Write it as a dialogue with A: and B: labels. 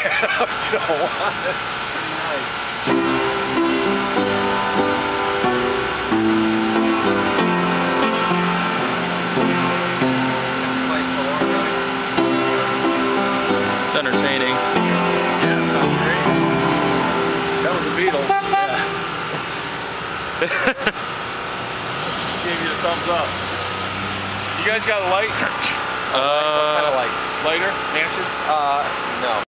A: It's entertaining.
B: Yeah, it sounds great. That was the Beatles. Yeah. Gave you a thumbs up. You guys got a light? What kind of light? Lighter? Matches?